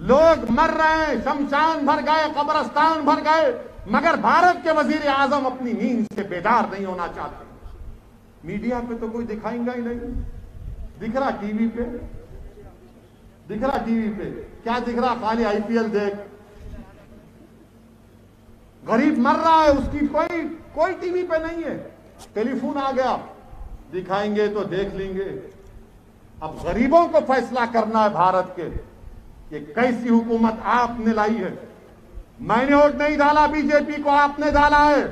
لوگ مر رہے ہیں، شمشان بھر گئے، قبرستان بھر گئے، مگر بھارت کے وزیر اعظم اپنی نیند سے بیدار نہیں ہونا چاہتے۔ میڈیا پہ تو کوئی دکھائیں گا ہی نہیں، دکھ رہا ٹی وی پہ، دکھ رہا ٹی وی پہ، کیا دکھ رہا؟ خالی آئی پی ایل دیکھ۔ غریب مر رہا ہے، اس کی کوئی ٹی وی پہ نہیں ہے۔ ٹیلی فون آ گیا، دکھائیں گے تو دیکھ لیں گے۔ اب غریبوں کو فیصلہ کرنا ہے بھارت کے کہ کیسی حکومت آپ نے لائی ہے۔ میں نے ووٹ نہیں ڈالا بی جے پی کو، آپ نے ڈالا ہے۔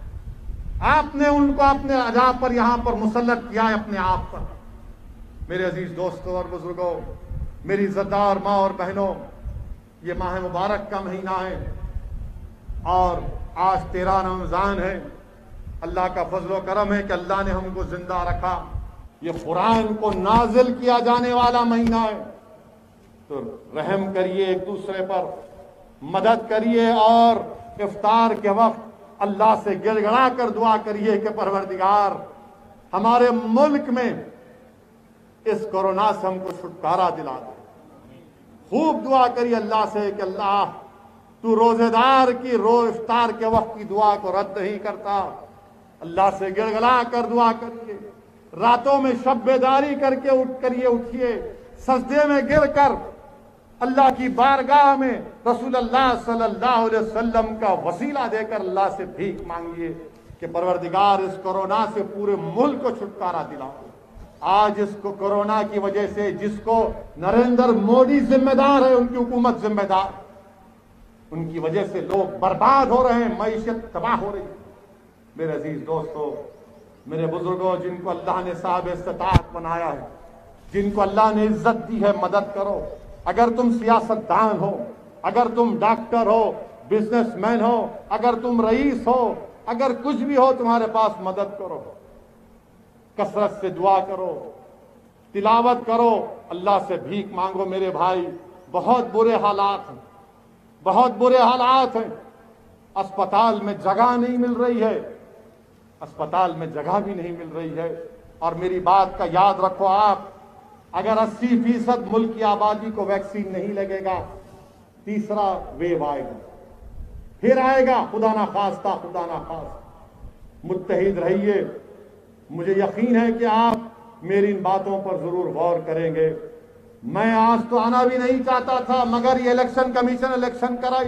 آپ نے ان کو اپنے اجا پر یہاں پر مسلط کیا ہے، اپنے آپ پر۔ میرے عزیز دوستوں اور بزرگوں، میری عزتدار ماں اور بہنوں، یہ ماہ مبارک کا مہینہ ہے اور آج 13 رمضان ہے۔ اللہ کا فضل و کرم ہے کہ اللہ نے ہم کو زندہ رکھا۔ یہ قرآن کو نازل کیا جانے والا مہینہ ہے، تو رحم کریے ایک دوسرے پر، مدد کریے، اور افطار کے وقت اللہ سے گڑ گڑا کر دعا کریے کہ پروردگار ہمارے ملک میں اس کورونا سے ہم کو چھٹکارا دلا دے۔ خوب دعا کریے اللہ سے کہ اللہ تو روزے دار کی افطار کے وقت کی دعا کو رد نہیں کرتا۔ اللہ سے گڑ گڑا کر دعا کریے، راتوں میں شب بیداری کر کے اٹھیے، سجدے میں گر کر اللہ کی بارگاہ میں رسول اللہ صلی اللہ علیہ وسلم کا وسیلہ دے کر اللہ سے بھیک مانگیے کہ پروردگار اس کورونا سے پورے ملک کو چھٹکارا دلاؤ۔ آج اس کو کورونا کی وجہ سے جس کو نریندر مودی ذمہ دار ہے، ان کی حکومت ذمہ دار، ان کی وجہ سے لوگ برباد ہو رہے ہیں، معیشت تباہ ہو رہی ہے۔ میرے عزیز دوستو، میرے بزرگوں، جن کو اللہ نے صاحب استطاعت بنایا ہے، جن کو اللہ نے عزت دی ہے، مدد کرو۔ اگر تم سیاستدان ہو، اگر تم ڈاکٹر ہو، بزنس مین ہو، اگر تم رئیس ہو، اگر کچھ بھی ہو تمہارے پاس، مدد کرو، کثرت سے دعا کرو، تلاوت کرو، اللہ سے بھیک مانگو۔ میرے بھائی، بہت برے حالات ہیں، بہت برے حالات ہیں۔ اسپتال میں جگہ نہیں مل رہی ہے، اسپتال میں جگہ بھی نہیں مل رہی ہے۔ اور میری بات کا یاد رکھو، آپ اگر 80% ملک کی آبادی کو ویکسین نہیں لگے گا، تیسرا ویو آئے گا، پھر آئے گا، خدا نہ خواستہ، خدا نہ خواستہ۔ متحد رہیے، مجھے یقین ہے کہ آپ میری ان باتوں پر ضرور غور کریں گے۔ میں آج تو آنا بھی نہیں چاہتا تھا، مگر یہ الیکشن کمیشن الیکشن کرائی۔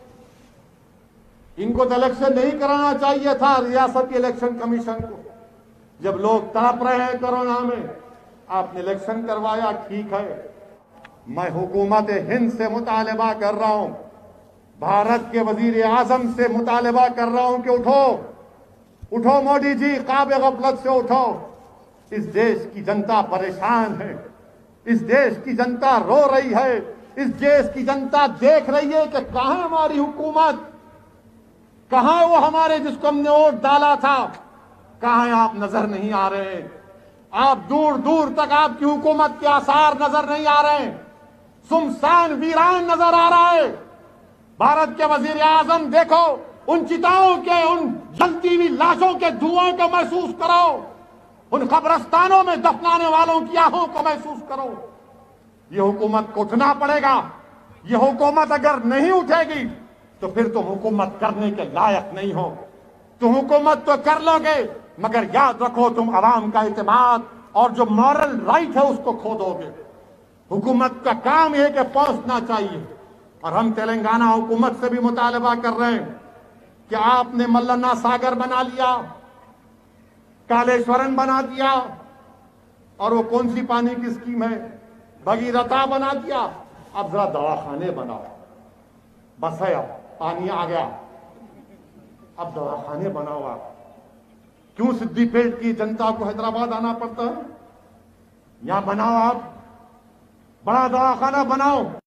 ان کو تو الیکشن نہیں کرانا چاہیے تھا، ریاست کی الیکشن کمیشن کو۔ جب لوگ تڑپ رہے ہیں کورونا میں، آپ نے الیکشن کروایا، ٹھیک ہے۔ میں حکومت ہند سے مطالبہ کر رہا ہوں، بھارت کے وزیر اعظم سے مطالبہ کر رہا ہوں کہ اٹھو، اٹھو مودی جی، خواب غفلت سے اٹھو۔ اس دیش کی جنتا پریشان ہے، اس دیش کی جنتا رو رہی ہے، اس دیش کی جنتا دیکھ رہی ہے کہ کہاں ہماری حکومت، کہاں وہ ہمارے جس کو ہم نے ووٹ ڈالا تھا، کہاں آپ نظر نہیں آ رہے۔ آپ دور دور تک آپ کی حکومت کے آثار نظر نہیں آ رہے ہیں، سمسان ویران نظر آ رہا ہے۔ بھارت کے وزیر اعظم دیکھو، ان چتاؤں کے، ان جلتی ہوئی لاشوں کے دھواں کو محسوس کرو، ان قبرستانوں میں دفنانے والوں کی آہوں کو محسوس کرو۔ یہ حکومت کو اٹھنا پڑے گا۔ یہ حکومت اگر نہیں اٹھے گی تو پھر تم حکومت کرنے کے لائق نہیں ہو۔ تم حکومت تو کر لو گے، مگر یاد رکھو تم عوام کا اعتماد اور جو مورل رائٹ ہے اس کو کھو دو گے۔ حکومت کا کام یہ کہ پہنچنا چاہیے، اور ہم تلنگانہ حکومت سے بھی مطالبہ کر رہے ہیں کہ آپ نے ملنا ساگر بنا لیا، کالیشورن بنا دیا، اور وہ کون سی پانی کی اسکیم ہے، بھگیرتا بنا دیا۔ اب ذرا دواخانے بناؤ، بس ہے، اب پانی آ گیا، اب دواخانے بناؤ۔ آپ کیوں سدی پیٹ کی جنتا کو حیدرآباد آنا پڑتا ہے؟ یہاں بناؤ، آپ بڑا دواخانہ بناؤ۔